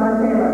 John Taylor.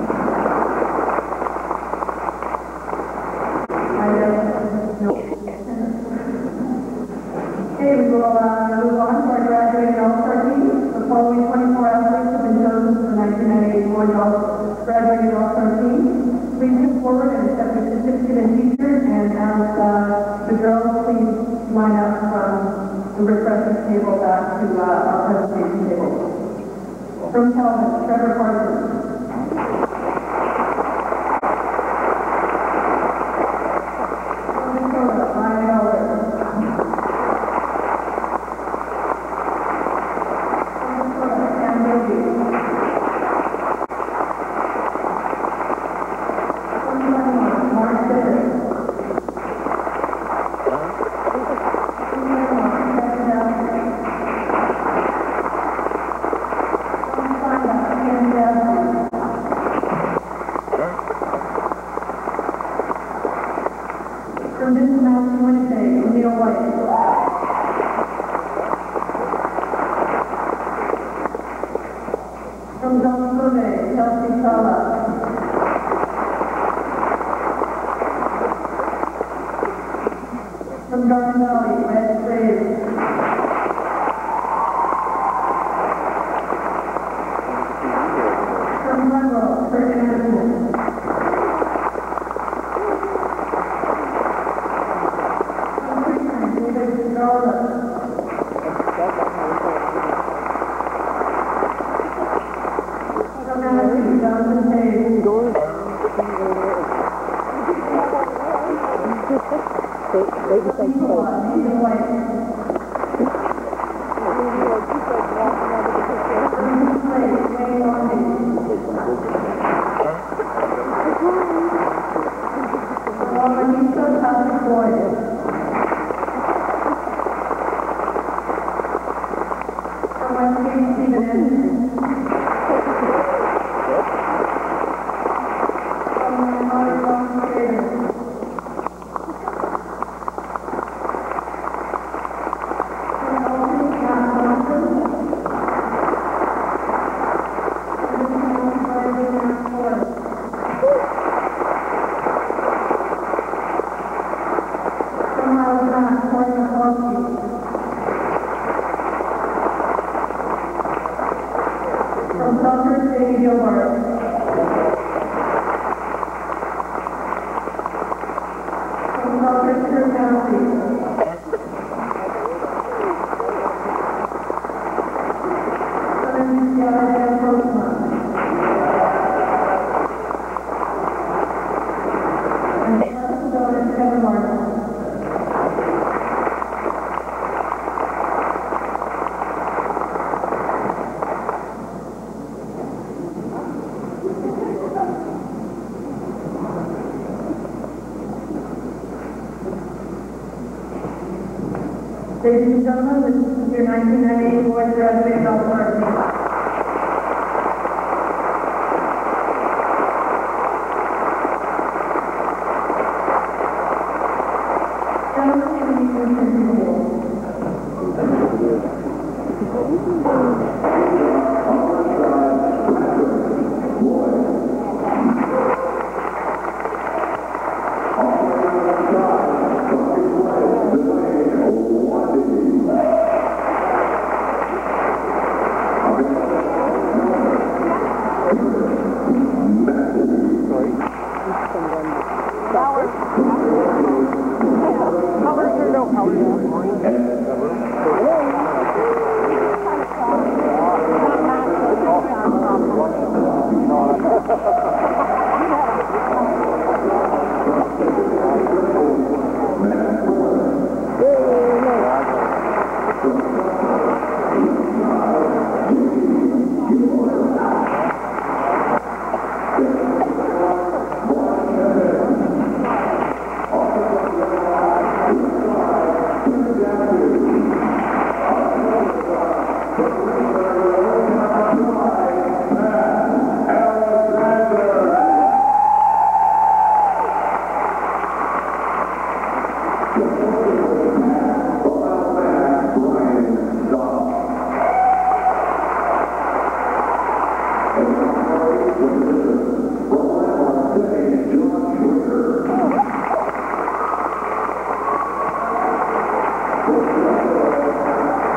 Okay, we will move on to our graduating all-star team. The following 24 athletes have been chosen for the 1998 Memorial Graduating All-Star Team. Please come forward and accept your certificate and t-shirt, and as the girls please line up from the refreshment table back to our presentation table. From Calvin, Trevor Parsons. From Minnesota, Ryan Elder. From Minnesota, Sam Doty. From Denmark, Mark Sitter. From Denmark, Kevin Downing. From China, Ken Downing. From Cincinnati, Winnipeg, Neil White. From Vancouver, Chelsea Sala. From Garden Valley, Red Graves. From Monroe, Kurt Anderson. From Richmond, David Garland. From Madison, Jonathan Hayes. From Eagle, Nathan White. From Slade, Wayne Longy. From Manisa, Patrick Boyd. From Westgate, Stephen Anderson. From Myanmar, Ron Schrader. From Elton, Matt Johnson. From Newfoundland, Matt Ford. From Alabama, Corey McCloskey. From Selkirk, Davey Gilbert. From Selkirk, Kurt Massey. From Yahya Postman. And from Minnesota, Kevin Martin. Ladies and gentlemen, this is your 1998 Boys Graduating All-Star Team. Gentlemen, can you continue?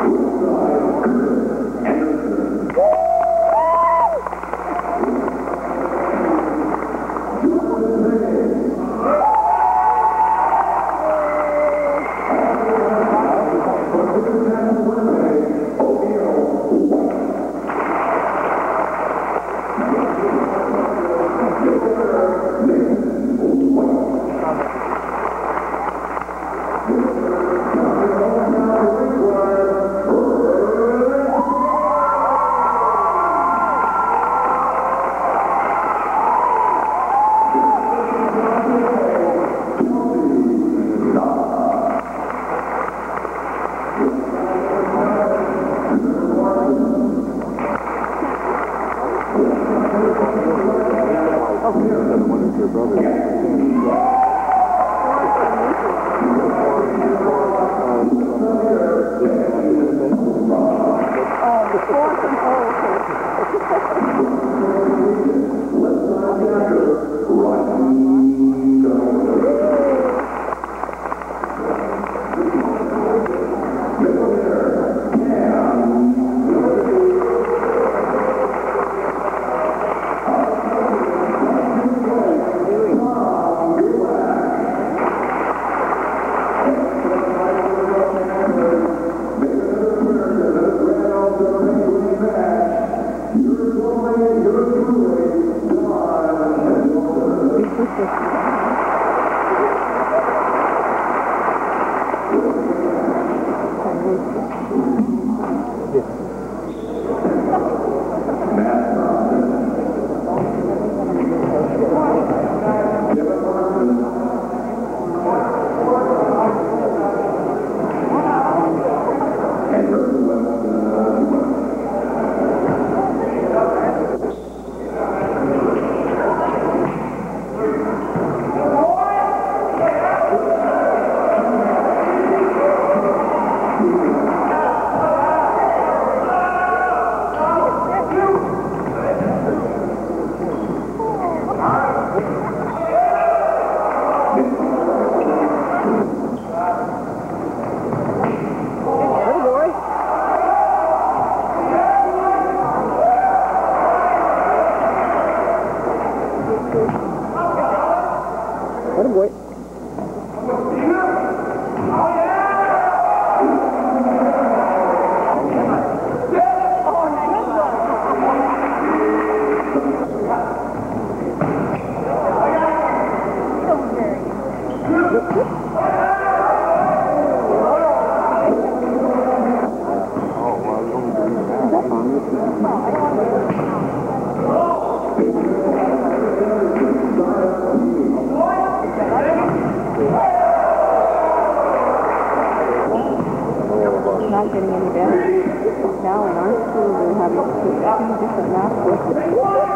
Not getting any better. Now in our school, we're having two different math courses.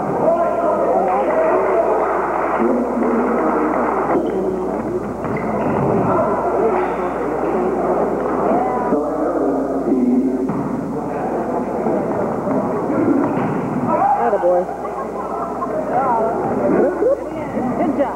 Attaboy. Good job.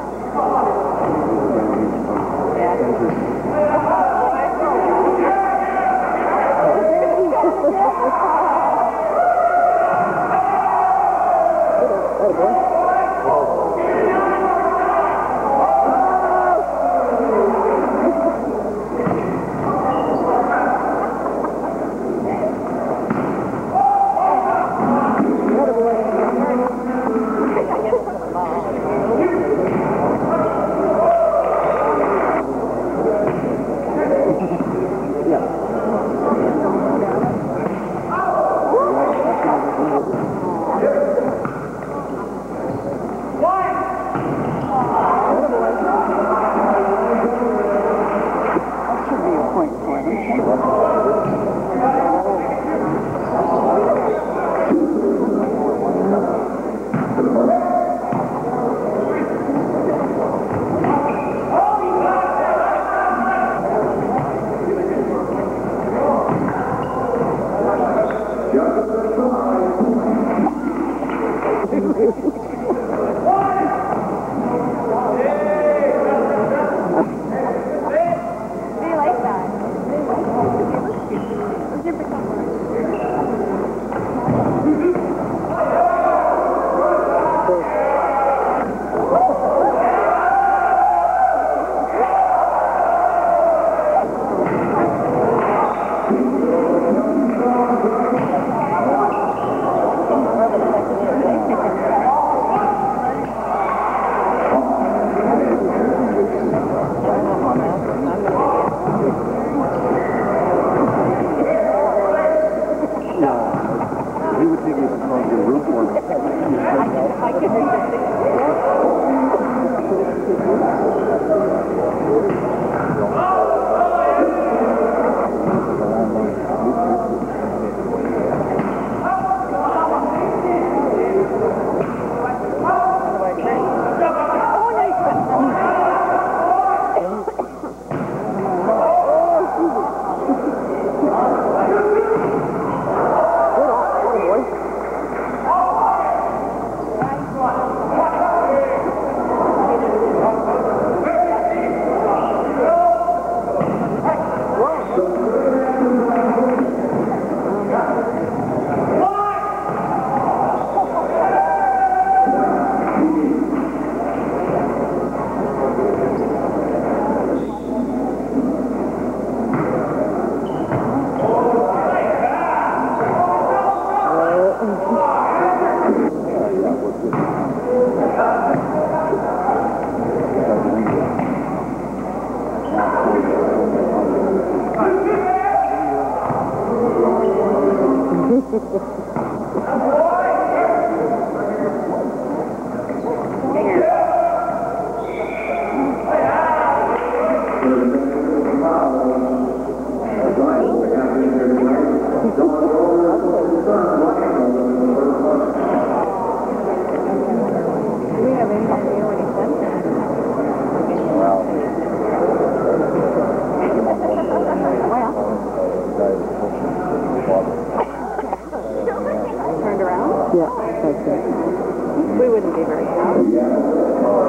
Turned around? Yeah, that's it. We wouldn't be very proud.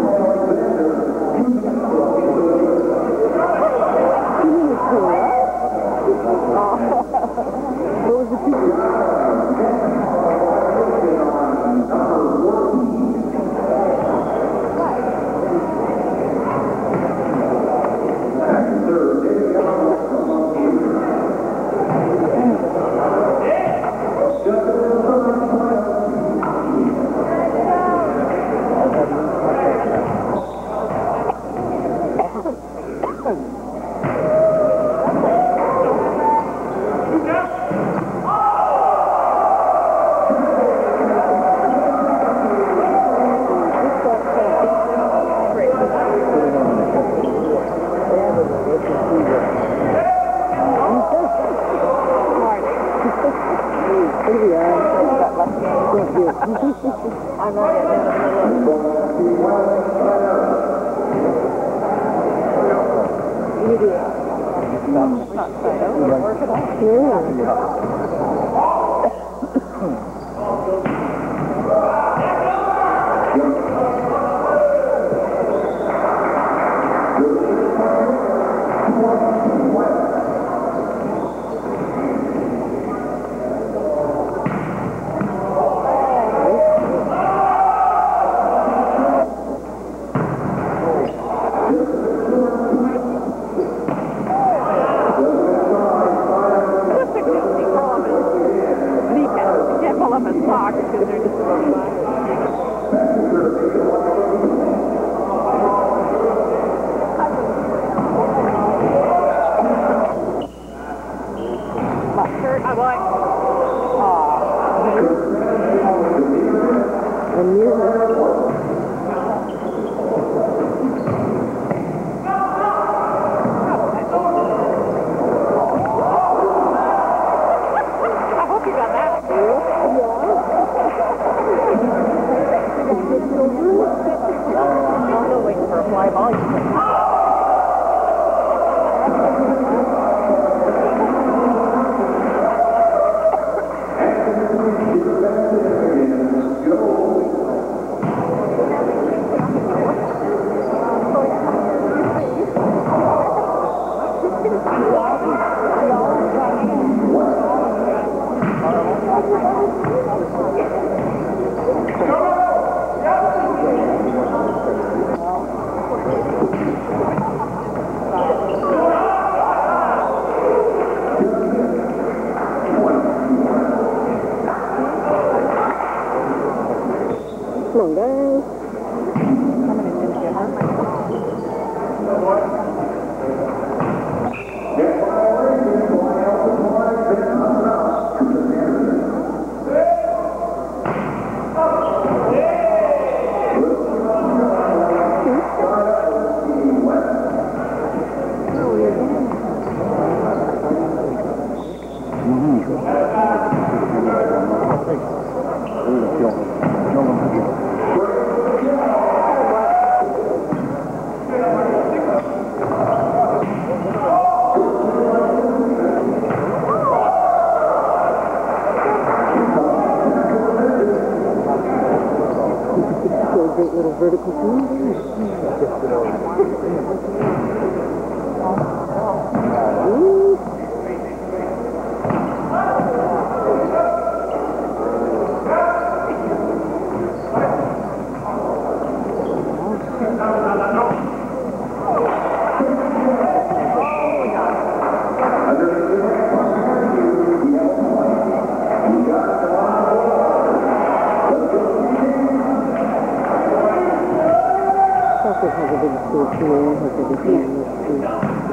What was the picture? I'm not Come on, guys. Great little vertical thing. It has a big stage here, has everything on this street.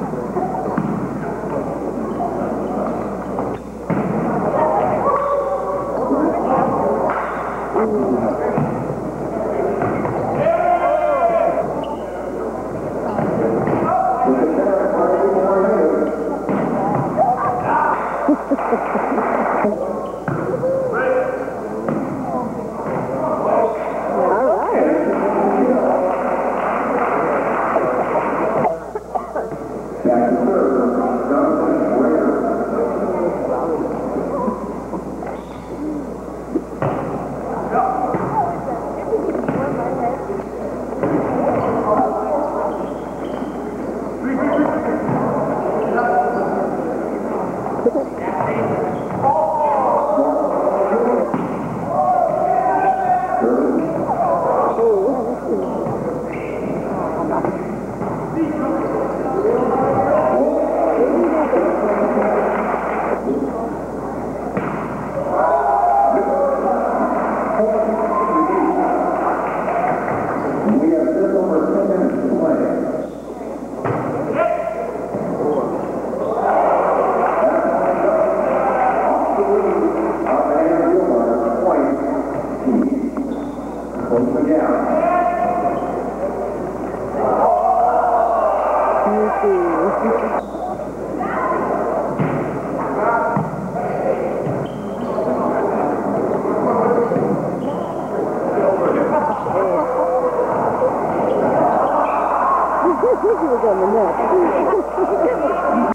He was on the net.